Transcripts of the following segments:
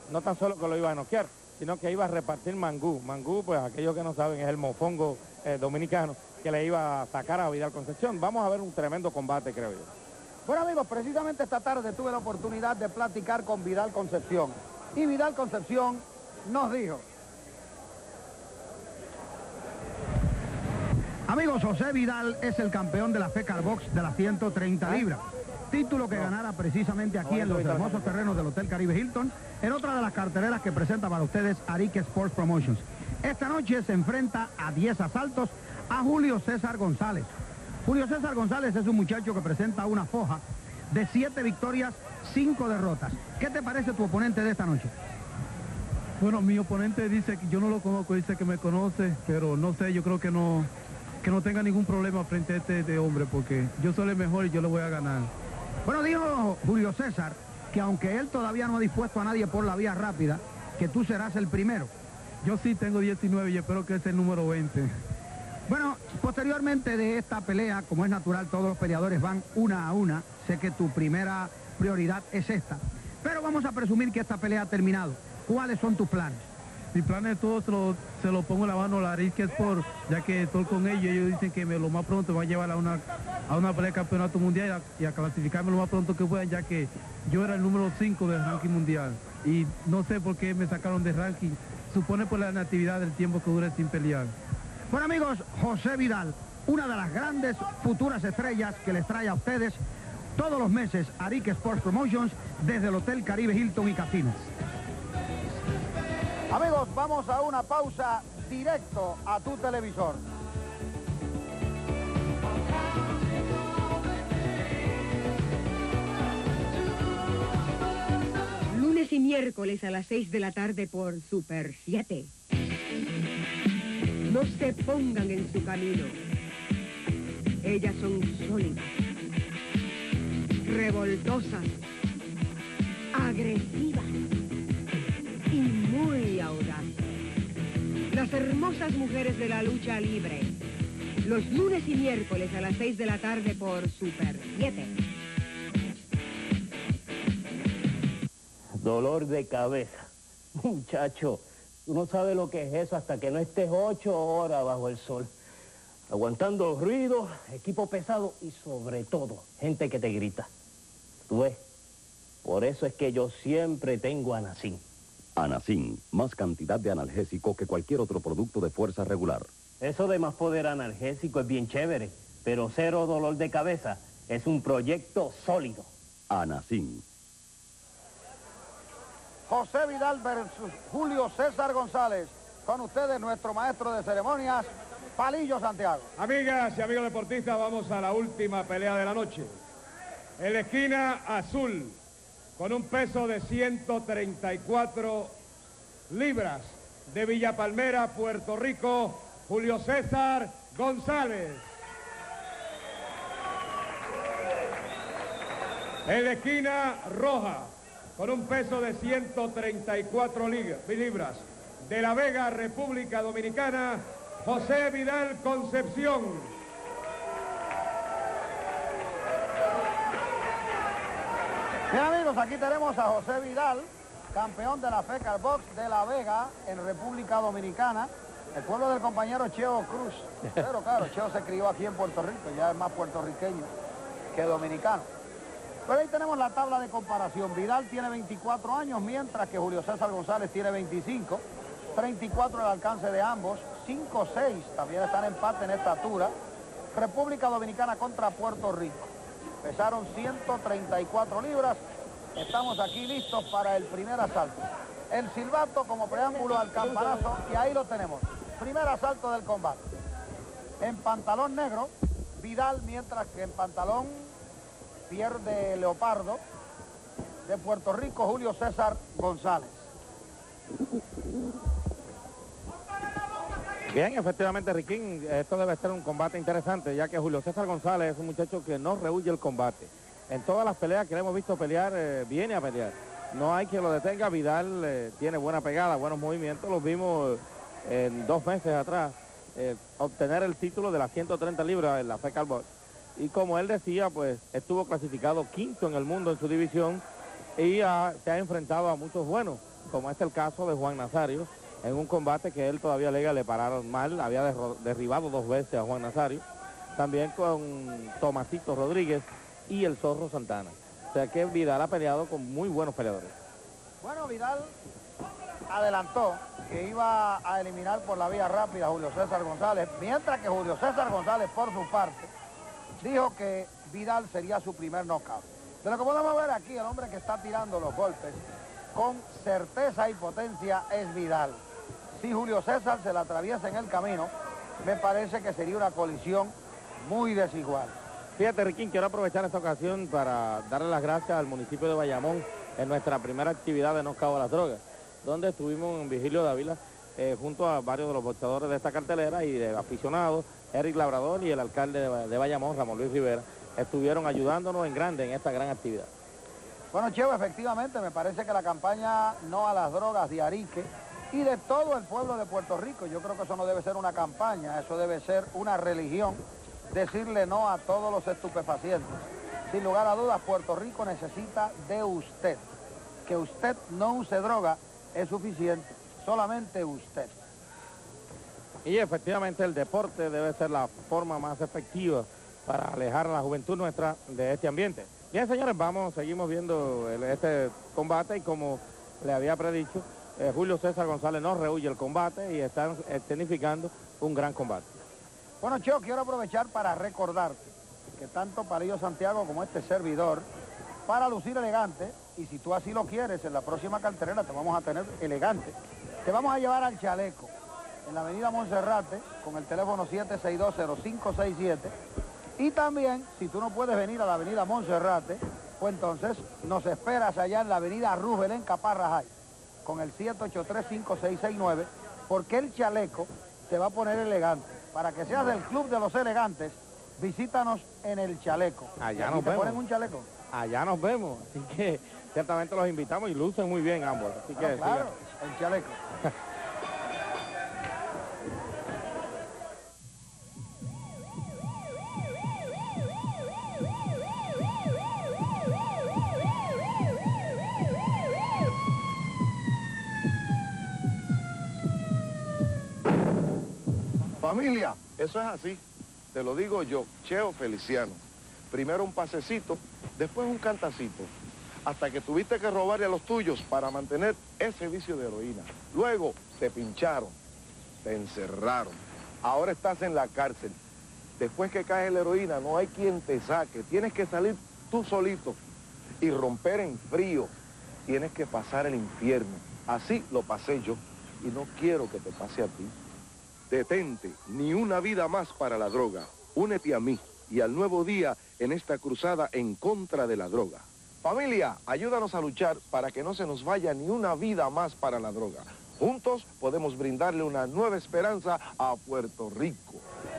no tan solo que lo iba a noquear, sino que iba a repartir mangú. Mangú, pues aquellos que no saben, es el mofongo dominicano que le iba a sacar a Vidal Concepción. Vamos a ver un tremendo combate, creo yo. Bueno, amigos, precisamente esta tarde tuve la oportunidad de platicar con Vidal Concepción. Y Vidal Concepción nos dijo: amigos, José Vidal es el campeón de la FECAR Box de las 130 libras. Título que ganara precisamente aquí en los hermosos terrenos del Hotel Caribe Hilton, en otra de las carteleras que presenta para ustedes Arique Sports Promotions. Esta noche se enfrenta a 10 asaltos a Julio César González. Julio César González es un muchacho que presenta una foja de 7 victorias, 5 derrotas. ¿Qué te parece tu oponente de esta noche? Bueno, mi oponente dice que yo no lo conozco, dice que me conoce, pero no sé, yo creo que no tenga ningún problema frente a este hombre, porque yo soy el mejor y yo le voy a ganar. Bueno, dijo Julio César que aunque él todavía no ha dispuesto a nadie por la vía rápida, que tú serás el primero. Yo sí tengo 19 y espero que es el número 20. Bueno, posteriormente de esta pelea, como es natural, todos los peleadores van una a una. Sé que tu primera prioridad es esta, pero vamos a presumir que esta pelea ha terminado. ¿Cuáles son tus planes? Mi plan es todo, se lo pongo en la mano a la Arique Sport, ya que estoy con ellos dicen que lo más pronto va a llevar a una pelea de campeonato mundial y a clasificarme lo más pronto que puedan, ya que yo era el número 5 del ranking mundial. Y no sé por qué me sacaron de ranking, supone por la inactividad del tiempo que dure sin pelear. Bueno, amigos, José Vidal, una de las grandes futuras estrellas que les trae a ustedes todos los meses Arique Sports Promotions desde el Hotel Caribe Hilton y Casinos. Amigos, vamos a una pausa directo a tu televisor. Lunes y miércoles a las 6 de la tarde por Super 7. No se pongan en su camino. Ellas son sólidas, revoltosas, agresivas y muy audaces. Las hermosas mujeres de la lucha libre. Los lunes y miércoles a las 6 de la tarde por Super 7. Dolor de cabeza. Muchacho, tú no sabes lo que es eso hasta que no estés 8 horas bajo el sol. Aguantando ruido, equipo pesado y sobre todo, gente que te grita. Tú ves, por eso es que yo siempre tengo Anacin. Anacin, más cantidad de analgésico que cualquier otro producto de fuerza regular. Eso de más poder analgésico es bien chévere, pero cero dolor de cabeza es un proyecto sólido. Anacin. José Vidal versus Julio César González. Con ustedes nuestro maestro de ceremonias, Palillo Santiago. Amigas y amigos deportistas, vamos a la última pelea de la noche. En la esquina azul, con un peso de 134 libras, de Villa Palmera, Puerto Rico, Julio César González. En la esquina roja, con un peso de 134 libras, de La Vega, República Dominicana, José Vidal Concepción. Bien, amigos, aquí tenemos a José Vidal, campeón de la FECAR Box de La Vega, en República Dominicana, el pueblo del compañero Cheo Cruz. Pero claro, Cheo se crió aquí en Puerto Rico, ya es más puertorriqueño que dominicano. Pero ahí tenemos la tabla de comparación. Vidal tiene 24 años, mientras que Julio César González tiene 25. 34 el alcance de ambos, 5-6, también están en empate en estatura. República Dominicana contra Puerto Rico. Pesaron 134 libras. Estamos aquí listos para el primer asalto. El silbato como preámbulo al campanazo y ahí lo tenemos. Primer asalto del combate. En pantalón negro, Vidal, mientras que en pantalón pierde leopardo. De Puerto Rico, Julio César González. Bien, efectivamente, Riquín, esto debe ser un combate interesante, ya que Julio César González es un muchacho que no rehúye el combate. En todas las peleas que le hemos visto pelear, viene a pelear. No hay quien lo detenga. Vidal tiene buena pegada, buenos movimientos. Los vimos en 2 meses atrás obtener el título de las 130 libras en la FECAR Box. Y como él decía, pues estuvo clasificado 5º en el mundo en su división y se ha enfrentado a muchos buenos. como es el caso de Juan Nazario, en un combate que él todavía alega le pararon mal, había derribado 2 veces a Juan Nazario, también con Tomasito Rodríguez y el Zorro Santana. O sea que Vidal ha peleado con muy buenos peleadores. Bueno, Vidal adelantó que iba a eliminar por la vía rápida a Julio César González, mientras que Julio César González, por su parte, dijo que Vidal sería su primer knockout. De lo que podemos ver aquí, el hombre que está tirando los golpes con certeza y potencia es Vidal. Si Julio César se la atraviesa en el camino, me parece que sería una colisión muy desigual. Fíjate, Riquín, quiero aprovechar esta ocasión para darle las gracias al municipio de Bayamón en nuestra primera actividad de Knockout a las Drogas, donde estuvimos en Vigilio Dávila junto a varios de los boxeadores de esta cartelera y de aficionados, Eric Labrador y el alcalde de Bayamón, Ramón Luis Rivera, estuvieron ayudándonos en grande en esta gran actividad. Bueno, Cheo, efectivamente, me parece que la campaña No a las Drogas de Arique y de todo el pueblo de Puerto Rico, yo creo que eso no debe ser una campaña, eso debe ser una religión, decirle no a todos los estupefacientes. Sin lugar a dudas, Puerto Rico necesita de usted. Que usted no use droga es suficiente, solamente usted. Y efectivamente el deporte debe ser la forma más efectiva para alejar a la juventud nuestra de este ambiente. Bien, señores, seguimos viendo este combate y como le había predicho, Julio César González no rehúye el combate y están escenificando un gran combate. Bueno, Cheo, quiero aprovechar para recordarte que tanto Parillo Santiago como este servidor, para lucir elegante, y si tú así lo quieres, en la próxima cartelera te vamos a tener elegante, te vamos a llevar al Chaleco, en la avenida Monserrate, con el teléfono 762-0567, y también, si tú no puedes venir a la avenida Monserrate, pues entonces nos esperas allá en la avenida Roosevelt en Caparrajay, con el 783-5669, porque el Chaleco te va a poner elegante. Para que seas del Club de los Elegantes, visítanos en el Chaleco. Allá nos vemos. ¿Te ponen un chaleco? Allá nos vemos, así que ciertamente los invitamos y lucen muy bien ambos. Así que claro, el Chaleco. Familia, eso es así. Te lo digo yo, Cheo Feliciano. Primero un pasecito, después un cantacito. Hasta que tuviste que robarle a los tuyos para mantener ese vicio de heroína. Luego te pincharon, te encerraron. Ahora estás en la cárcel. Después que caes en la heroína, no hay quien te saque. Tienes que salir tú solito y romper en frío. Tienes que pasar el infierno. Así lo pasé yo y no quiero que te pase a ti. Detente, ni una vida más para la droga. Únete a mí y al nuevo día en esta cruzada en contra de la droga. Familia, ayúdanos a luchar para que no se nos vaya ni una vida más para la droga. Juntos podemos brindarle una nueva esperanza a Puerto Rico.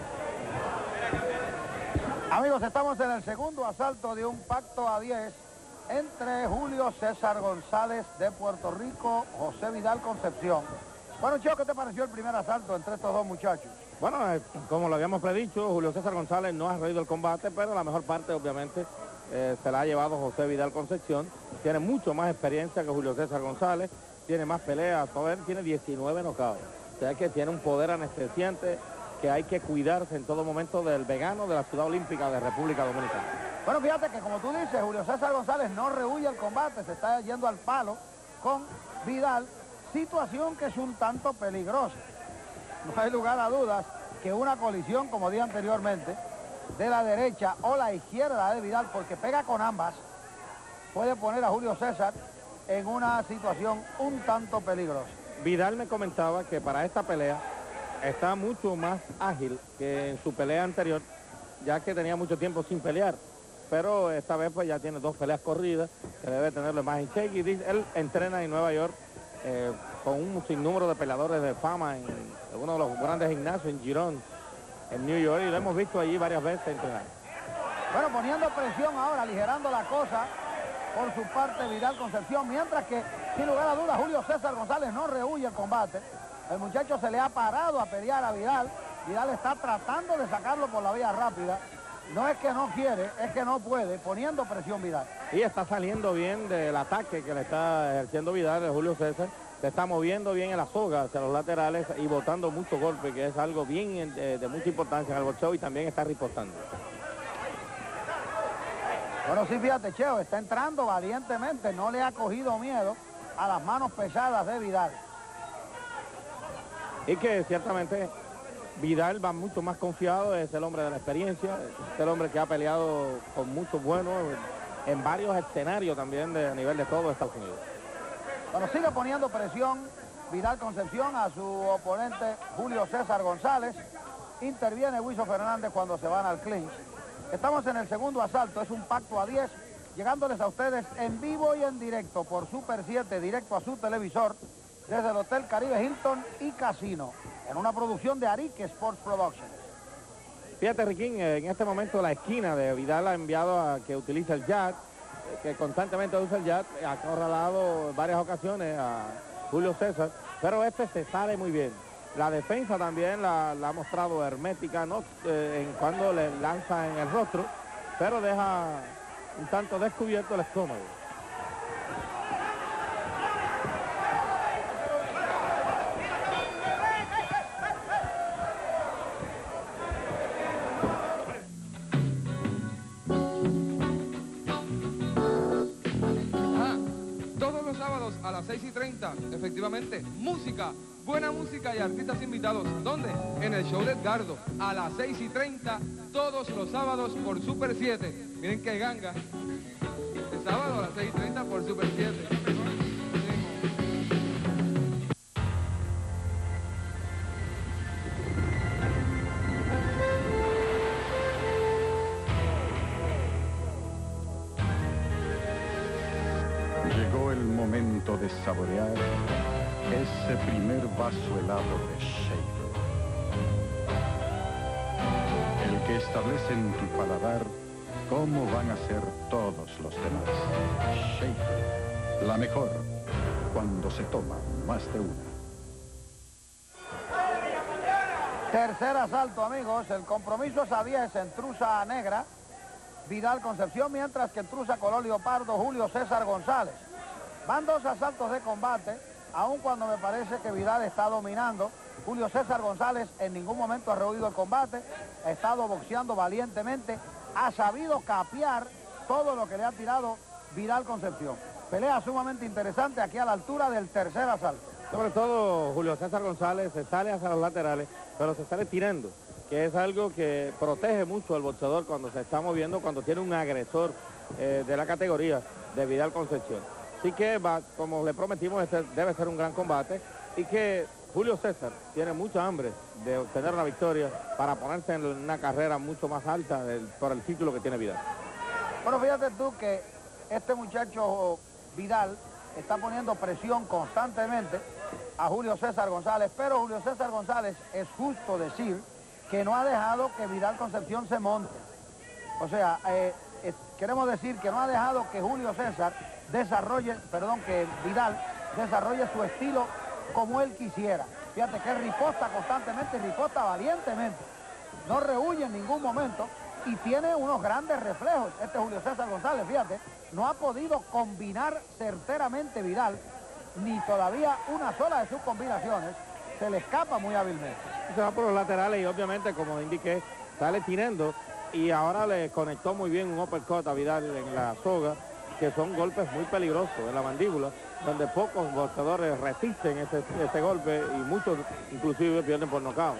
Amigos, estamos en el segundo asalto de un pacto a 10 entre Julio César González de Puerto Rico, José Vidal Concepción. Bueno, Cheo, ¿qué te pareció el primer asalto entre estos dos muchachos? Bueno, como lo habíamos predicho, Julio César González no ha reído el combate, pero la mejor parte, obviamente, se la ha llevado José Vidal Concepción. Tiene mucho más experiencia que Julio César González, tiene más peleas, él tiene 19 knockouts. O sea que tiene un poder anestesiante que hay que cuidarse en todo momento del vegano de la Ciudad Olímpica de República Dominicana. Bueno, fíjate que como tú dices, Julio César González no rehúye el combate, se está yendo al palo con Vidal, situación que es un tanto peligrosa. No hay lugar a dudas que una colisión, como dije anteriormente, de la derecha o la izquierda de Vidal, porque pega con ambas, puede poner a Julio César en una situación un tanto peligrosa. Vidal me comentaba que para esta pelea está mucho más ágil que en su pelea anterior, ya que tenía mucho tiempo sin pelear. Pero esta vez pues ya tiene 2 peleas corridas, que debe tenerlo más en cheque. Y dice, él entrena en Nueva York con un sinnúmero de peleadores de fama en uno de los grandes gimnasios en Girón, en New York, y lo hemos visto allí varias veces entrenar. Bueno, poniendo presión ahora, aligerando la cosa por su parte Vidal Concepción, mientras que, sin lugar a dudas, Julio César González no rehúye el combate. El muchacho se le ha parado a pelear a Vidal. Vidal está tratando de sacarlo por la vía rápida. No es que no quiere, es que no puede, poniendo presión Vidal. Y está saliendo bien del ataque que le está ejerciendo Vidal, de Julio César, se está moviendo bien en la soga hacia los laterales y botando muchos golpes, que es algo bien de mucha importancia en el boxeo, y también está ripostando. Bueno, sí, fíjate, Cheo, está entrando valientemente, no le ha cogido miedo a las manos pesadas de Vidal. Y que ciertamente Vidal va mucho más confiado, es el hombre de la experiencia, es el hombre que ha peleado con muchos buenos en varios escenarios también a nivel de todo Estados Unidos. Bueno, sigue poniendo presión Vidal Concepción a su oponente Julio César González. Interviene Huizo Fernández cuando se van al clinch. Estamos en el segundo asalto, es un pacto a 10, llegándoles a ustedes en vivo y en directo por Super 7, directo a su televisor, desde el Hotel Caribe Hilton y Casino, en una producción de Arique Sports Productions. Fíjate, Riquín, en este momento la esquina de Vidal ha enviado a que utilice el jab, que constantemente usa el jab, ha acorralado en varias ocasiones a Julio César, pero este se sale muy bien. La defensa también la ha mostrado hermética, ¿no? En cuando le lanza en el rostro, pero deja un tanto descubierto el estómago. A las 6:30, efectivamente, música, buena música y artistas invitados. ¿Dónde? En el show de Edgardo, a las 6:30, todos los sábados por Super 7. Miren qué ganga. El sábado a las 6:30 por Super 7. Llegó el momento de saborear ese primer vaso helado de Schaefer. El que establece en tu paladar cómo van a ser todos los demás. Schaefer, la mejor cuando se toma más de una. Tercer asalto, amigos, el compromiso es a 10 en truza negra, Vidal Concepción, mientras que en truza color leopardo, Julio César González. Van dos asaltos de combate, aun cuando me parece que Vidal está dominando. Julio César González en ningún momento ha rehuido el combate, ha estado boxeando valientemente, ha sabido capear todo lo que le ha tirado Vidal Concepción. Pelea sumamente interesante aquí a la altura del tercer asalto. Sobre todo Julio César González se sale hacia los laterales, pero se sale tirando, que es algo que protege mucho al boxeador cuando se está moviendo, cuando tiene un agresor de la categoría de Vidal Concepción. Así que, como le prometimos, este debe ser un gran combate y que Julio César tiene mucha hambre de obtener una victoria para ponerse en una carrera mucho más alta por el título que tiene Vidal. Bueno, fíjate tú que este muchacho Vidal está poniendo presión constantemente a Julio César González, pero Julio César González, es justo decir que no ha dejado que Vidal Concepción se monte. O sea, queremos decir que no ha dejado que Julio César que Vidal desarrolle su estilo como él quisiera. Fíjate que él riposta constantemente, riposta valientemente. No rehuye en ningún momento y tiene unos grandes reflejos. Este Julio César González, fíjate, no ha podido combinar certeramente Vidal, ni todavía una sola de sus combinaciones se le escapa muy hábilmente. Se va por los laterales y obviamente, como indiqué, sale tirando y ahora le conectó muy bien un uppercut a Vidal en la soga, que son golpes muy peligrosos en la mandíbula, donde pocos boxeadores resisten este golpe y muchos inclusive pierden por nocaut.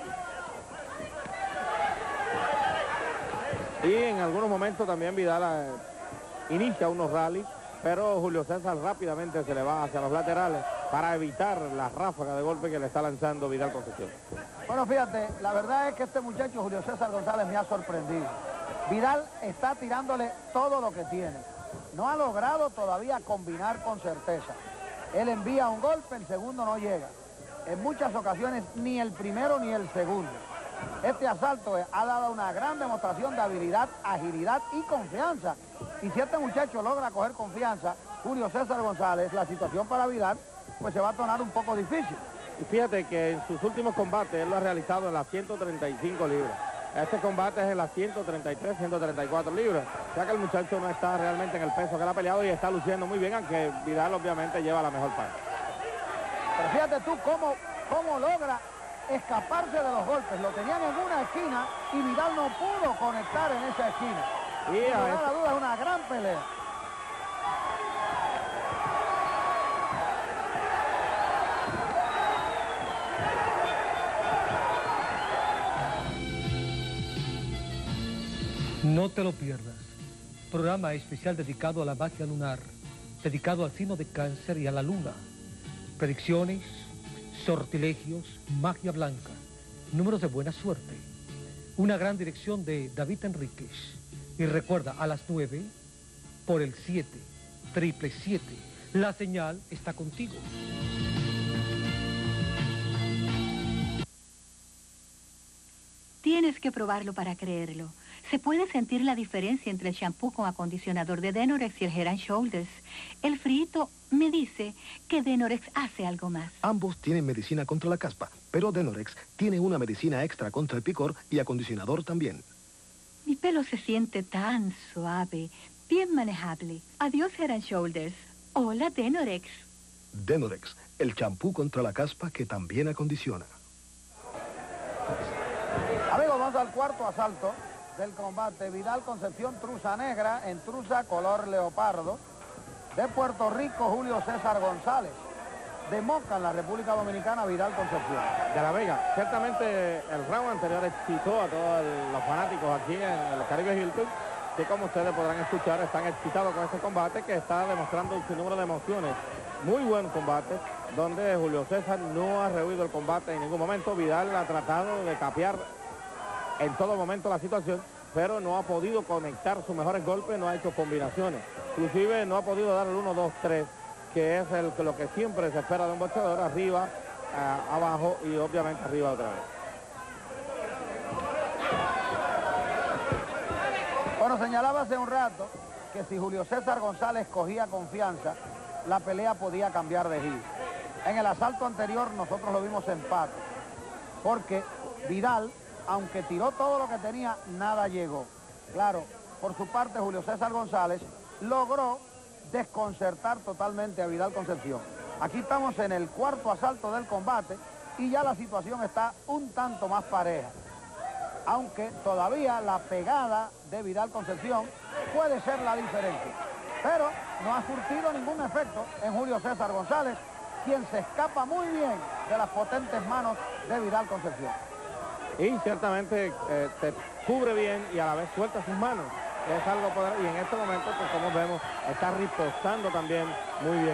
Y en algunos momentos también Vidal inicia unos rallies, pero Julio César rápidamente se le va hacia los laterales para evitar la ráfaga de golpe que le está lanzando Vidal Concepción. Bueno, fíjate, la verdad es que este muchacho Julio César González me ha sorprendido. Vidal está tirándole todo lo que tiene. No ha logrado todavía combinar con certeza. Él envía un golpe, el segundo no llega. En muchas ocasiones ni el primero ni el segundo. Este asalto ha dado una gran demostración de habilidad, agilidad y confianza. Y si este muchacho logra coger confianza, Julio César González, la situación para Vidal pues se va a tornar un poco difícil. Y fíjate que en sus últimos combates él lo ha realizado en las 135 libras. Este combate es en las 133, 134 libras. O sea que el muchacho no está realmente en el peso que él ha peleado y está luciendo muy bien, aunque Vidal obviamente lleva la mejor parte. fíjate tú cómo logra escaparse de los golpes. Lo tenían en una esquina y Vidal no pudo conectar en esa esquina. Y sin lugar a dudas, una gran pelea. No te lo pierdas. Programa especial dedicado a la magia lunar, dedicado al signo de Cáncer y a la luna. Predicciones, sortilegios, magia blanca, números de buena suerte. Una gran dirección de David Enríquez. Y recuerda, a las 9, por el 777, la señal está contigo. Tienes que probarlo para creerlo. Se puede sentir la diferencia entre el shampoo con acondicionador de Denorex y el Head and Shoulders. El frito me dice que Denorex hace algo más. Ambos tienen medicina contra la caspa, pero Denorex tiene una medicina extra contra el picor y acondicionador también. Mi pelo se siente tan suave, bien manejable. Adiós, Head and Shoulders. Hola, Denorex. Denorex, el champú contra la caspa que también acondiciona. Amigos, vamos al cuarto asalto del combate. Vidal Concepción, truza negra, en truza color leopardo. De Puerto Rico, Julio César González. De Moca, en la República Dominicana, Vidal Concepción. De La Vega. Ciertamente el round anterior excitó a todos los fanáticos aquí en el Caribe Hilton, que como ustedes podrán escuchar, están excitados con este combate que está demostrando un sinnúmero de emociones. Muy buen combate, donde Julio César no ha rehuido el combate en ningún momento. Vidal ha tratado de capear en todo momento la situación, pero no ha podido conectar sus mejores golpes, no ha hecho combinaciones. Inclusive no ha podido dar el 1, 2, 3, que es lo que siempre se espera de un boxeador, arriba, abajo y obviamente arriba otra vez. Bueno, señalaba hace un rato que si Julio César González cogía confianza, la pelea podía cambiar de giro. En el asalto anterior nosotros lo vimos empate, porque Vidal, aunque tiró todo lo que tenía, nada llegó. Claro, por su parte Julio César González logró desconcertar totalmente a Vidal Concepción. Aquí estamos en el cuarto asalto del combate y ya la situación está un tanto más pareja. Aunque todavía la pegada de Vidal Concepción puede ser la diferencia. Pero no ha surtido ningún efecto en Julio César González, quien se escapa muy bien de las potentes manos de Vidal Concepción. Y ciertamente te cubre bien y a la vez suelta sus manos. Es algo poderoso y en este momento, pues, como vemos, está ripostando también muy bien.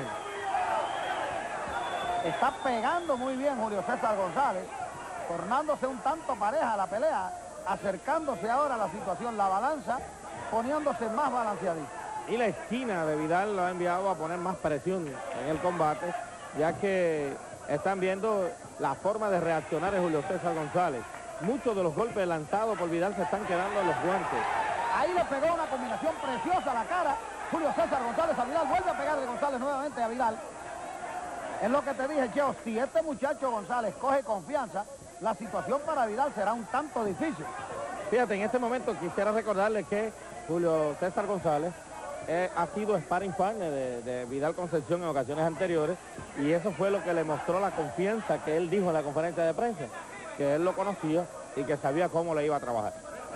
Está pegando muy bien Julio César González, tornándose un tanto pareja la pelea, acercándose ahora a la situación, la balanza, poniéndose más balanceadita. Y la esquina de Vidal lo ha enviado a poner más presión en el combate, ya que están viendo la forma de reaccionar de Julio César González. Muchos de los golpes lanzados por Vidal se están quedando en los guantes. Ahí le pegó una combinación preciosa a la cara Julio César González a Vidal. Vuelve a pegarle González nuevamente a Vidal. Es lo que te dije, Cheo, si este muchacho González coge confianza, la situación para Vidal será un tanto difícil. Fíjate, en este momento quisiera recordarle que Julio César González ha sido sparring partner de Vidal Concepción en ocasiones anteriores, y eso fue lo que le mostró la confianza que él dijo en la conferencia de prensa, que él lo conocía y que sabía cómo le iba a trabajar.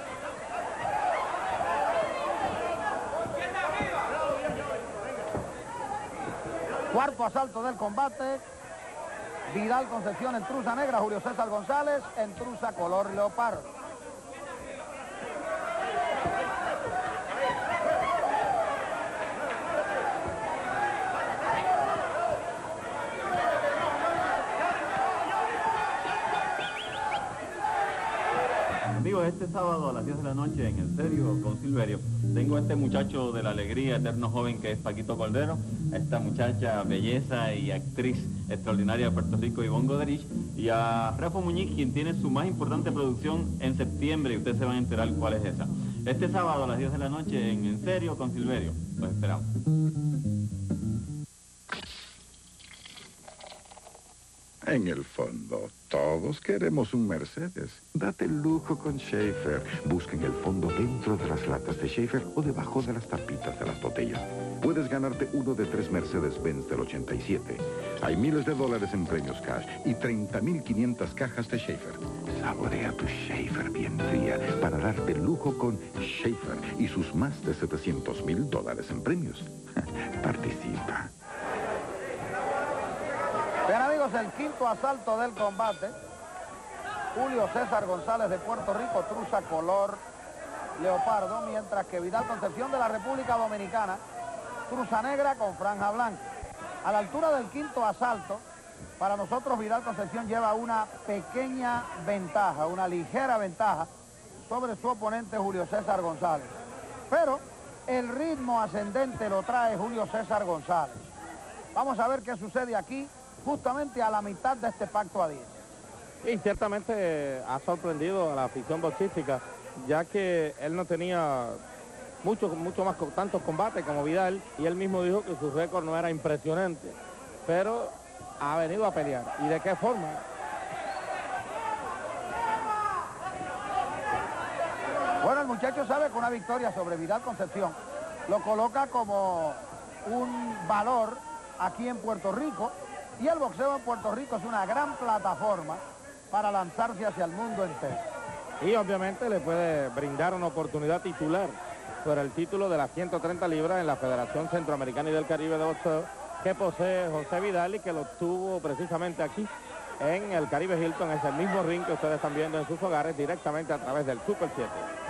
Cuarto asalto del combate. Vidal Concepción en truza negra, Julio César González en truza color leopardo. Amigos, este sábado a las 10 de la noche en El Serio con Silverio tengo a este muchacho de la alegría, eterno joven que es Paquito Cordero, a esta muchacha belleza y actriz extraordinaria de Puerto Rico, Ivonne Goderich, y a Rafa Muñiz, quien tiene su más importante producción en septiembre, y ustedes se van a enterar cuál es esa. Este sábado a las 10 de la noche en Serio con Silverio. Los esperamos. En el fondo, todos queremos un Mercedes. Date el lujo con Schaefer. Busca en el fondo dentro de las latas de Schaefer o debajo de las tapitas de las botellas. puedes ganarte uno de 3 Mercedes-Benz del 87. Hay miles de dólares en premios cash y 30.500 cajas de Schaefer. Saborea tu Schaefer bien fría para darte lujo con Schaefer y sus más de $700.000 en premios. Participa. Bien, amigos, el quinto asalto del combate. Julio César González de Puerto Rico, truza color leopardo, mientras que Vidal Concepción de la República Dominicana, truza negra con franja blanca. A la altura del quinto asalto, para nosotros Vidal Concepción lleva una pequeña ventaja, una ligera ventaja sobre su oponente Julio César González. Pero el ritmo ascendente lo trae Julio César González. Vamos a ver qué sucede aquí, justamente a la mitad de este pacto a 10. Y ciertamente ha sorprendido a la afición boxística, ya que él no tenía mucho más tantos combates como Vidal, y él mismo dijo que su récord no era impresionante, pero ha venido a pelear. ¿Y de qué forma? Bueno, el muchacho sabe que una victoria sobre Vidal Concepción lo coloca como un valor aquí en Puerto Rico, y el boxeo en Puerto Rico es una gran plataforma para lanzarse hacia el mundo entero. Y obviamente le puede brindar una oportunidad titular por el título de las 130 libras en la Federación Centroamericana y del Caribe de Boxeo que posee José Vidal, y que lo tuvo precisamente aquí en el Caribe Hilton, es el mismo ring que ustedes están viendo en sus hogares directamente a través del Super 7.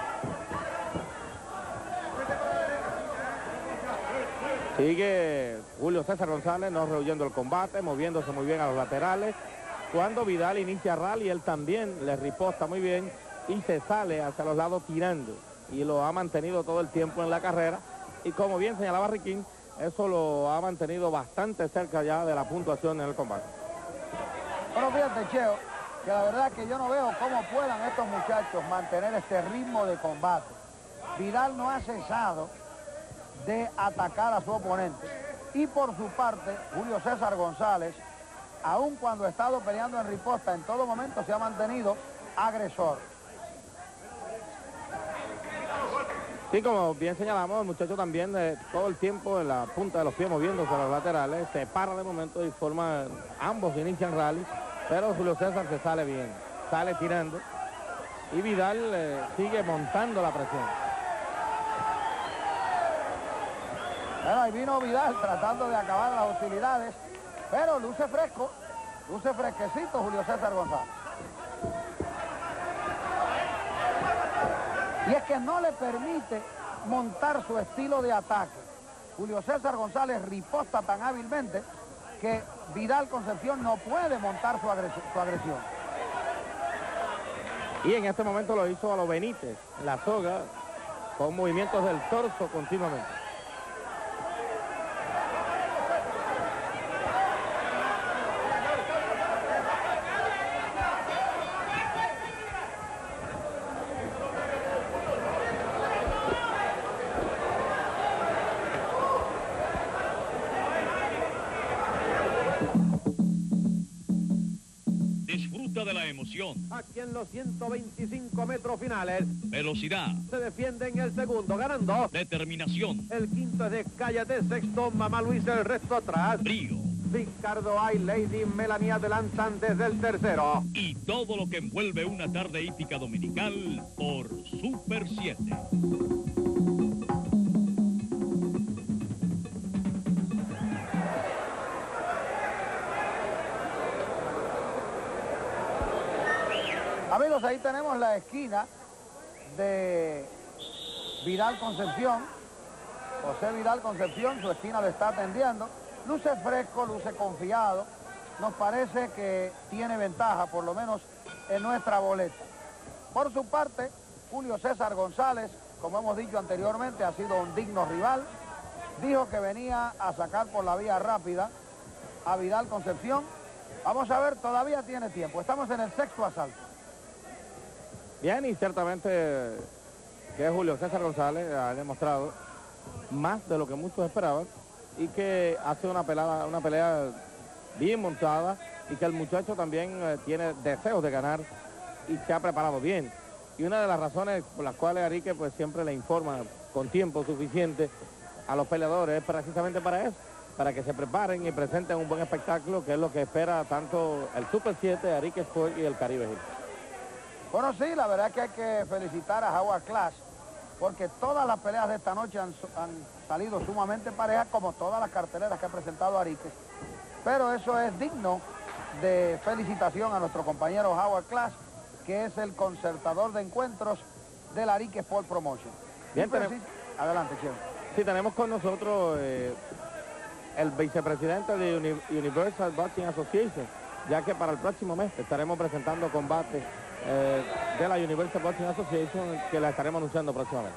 Sigue Julio César González no rehuyendo el combate, moviéndose muy bien a los laterales. Cuando Vidal inicia rally, él también le riposta muy bien y se sale hacia los lados tirando. Y lo ha mantenido todo el tiempo en la carrera. Y como bien señalaba Riquín, eso lo ha mantenido bastante cerca ya de la puntuación en el combate. Bueno, fíjate, Cheo, que la verdad es que yo no veo cómo puedan estos muchachos mantener este ritmo de combate. Vidal no ha cesado de atacar a su oponente. Y por su parte, Julio César González, aun cuando ha estado peleando en riposta, en todo momento se ha mantenido agresor. Sí, como bien señalamos, el muchacho también todo el tiempo en la punta de los pies moviéndose a los laterales, se para de momento y forma, ambos inician rally, pero Julio César se sale bien, sale tirando, y Vidal sigue montando la presión. Bueno, ahí vino Vidal tratando de acabar las hostilidades, pero luce fresco, luce fresquecito Julio César González. Y es que no le permite montar su estilo de ataque. Julio César González riposta tan hábilmente que Vidal Concepción no puede montar su agresión. Y en este momento lo hizo a lo Benítez, la soga, con movimientos del torso continuamente. De la emoción. Aquí en los 125 metros finales. Velocidad. Se defiende en el segundo, ganando. Determinación. El quinto es de Cállate, sexto, Mamá Luis, el resto atrás. Brío. Ricardo y Lady Melanie adelantan desde el tercero. Y todo lo que envuelve una tarde hípica dominical por Super 7. Amigos, ahí tenemos la esquina de Vidal Concepción. José Vidal Concepción, su esquina le está atendiendo. Luce fresco, luce confiado. Nos parece que tiene ventaja, por lo menos en nuestra boleta. Por su parte, Julio César González, como hemos dicho anteriormente, ha sido un digno rival. Dijo que venía a sacar por la vía rápida a Vidal Concepción. Vamos a ver, todavía tiene tiempo. Estamos en el sexto asalto. Bien, y ciertamente que Julio César González ha demostrado más de lo que muchos esperaban, y que hace una pelea bien montada, y que el muchacho también tiene deseos de ganar y se ha preparado bien. Y una de las razones por las cuales Arique pues siempre le informa con tiempo suficiente a los peleadores es precisamente para eso, para que se preparen y presenten un buen espectáculo, que es lo que espera tanto el Super 7, Arique Sport y el Caribe Hill. Bueno, sí, la verdad es que hay que felicitar a Howard Clash, porque todas las peleas de esta noche han salido sumamente parejas, como todas las carteleras que ha presentado Arique. Pero eso es digno de felicitación a nuestro compañero Howard Clash, que es el concertador de encuentros del Arique Sport Promotion. Bien, adelante, Cheo. Sí, tenemos con nosotros el vicepresidente de Universal Boxing Association, ya que para el próximo mes estaremos presentando combates de la Universal Boxing Association, que la estaremos anunciando próximamente.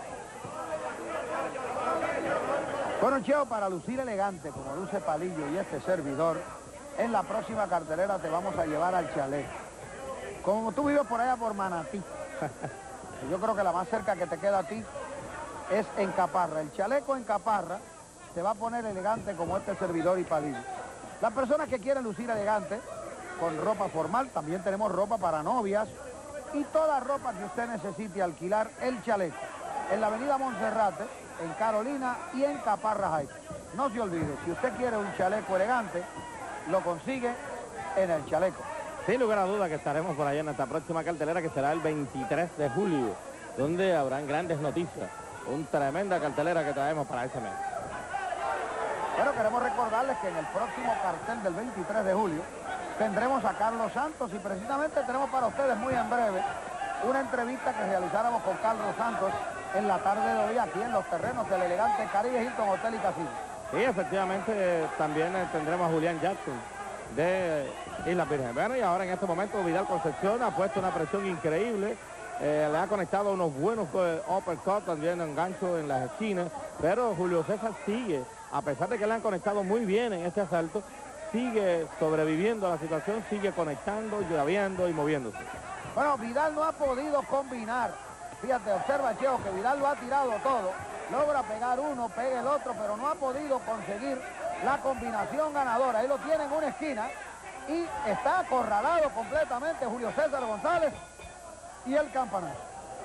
Bueno, Cheo, para lucir elegante como luce Palillo y este servidor, en la próxima cartelera te vamos a llevar al chalet. Como tú vives por allá por Manatí, yo creo que la más cerca que te queda a ti es en Caparra. El chaleco en Caparra te va a poner elegante como este servidor y Palillo. Las personas que quieren lucir elegante con ropa formal, también tenemos ropa para novias y toda ropa que usted necesite alquilar, el chaleco. En la avenida Monserrate, en Carolina y en Caparra Heights. No se olvide, si usted quiere un chaleco elegante, lo consigue en el chaleco. Sin lugar a duda que estaremos por allá en esta próxima cartelera, que será el 23 de julio, donde habrán grandes noticias. Una tremenda cartelera que traemos para ese mes. Bueno, queremos recordarles que en el próximo cartel del 23 de julio tendremos a Carlos Santos y precisamente tenemos para ustedes muy en breve una entrevista que realizáramos con Carlos Santos en la tarde de hoy aquí en los terrenos del elegante Caribe Hilton Hotel y Casino. Sí, efectivamente también tendremos a Julián Jackson de Islas Vírgenes. Bueno, y ahora en este momento Vidal Concepción ha puesto una presión increíble. Le ha conectado unos buenos uppercuts, también en gancho en las esquinas, pero Julio César sigue, a pesar de que le han conectado muy bien en este asalto, sigue sobreviviendo a la situación, sigue conectando, llaveando y moviéndose. Bueno, Vidal no ha podido combinar. Fíjate, observa, Cheo, que Vidal lo ha tirado todo, logra pegar uno, pega el otro, pero no ha podido conseguir la combinación ganadora. Ahí lo tiene en una esquina y está acorralado completamente Julio César González y el campanazo.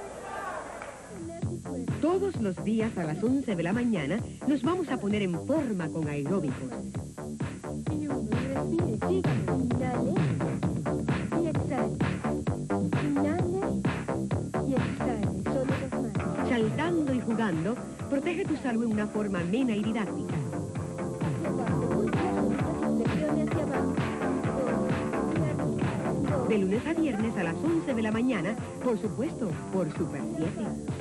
Todos los días a las 11 de la mañana nos vamos a poner en forma con aeróbicos. Saltando y jugando, protege tu salud en una forma amena y didáctica. De lunes a viernes a las 11 de la mañana, por supuesto, por Super 7.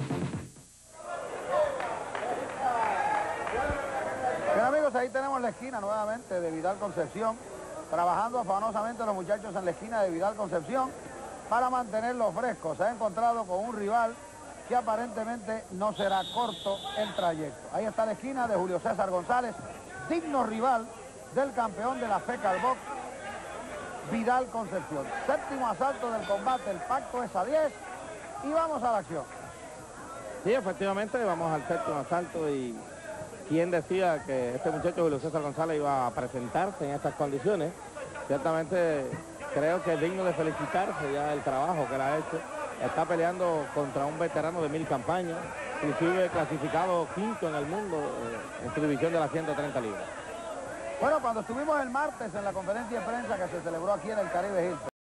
Bien, amigos, ahí tenemos la esquina nuevamente de Vidal Concepción, trabajando afanosamente los muchachos en la esquina de Vidal Concepción para mantenerlos frescos. Se ha encontrado con un rival que aparentemente no será corto el trayecto. Ahí está la esquina de Julio César González, digno rival del campeón de la FECA al box, Vidal Concepción. Séptimo asalto del combate, el pacto es a 10 y vamos a la acción. Sí, efectivamente, vamos al séptimo asalto y quien decía que este muchacho Julio César González iba a presentarse en estas condiciones. Ciertamente creo que es digno de felicitarse ya el trabajo que él ha hecho. Está peleando contra un veterano de 1000 campañas, inclusive clasificado quinto en el mundo en su división de las 130 libras. Bueno, cuando estuvimos el martes en la conferencia de prensa que se celebró aquí en el Caribe Hilton,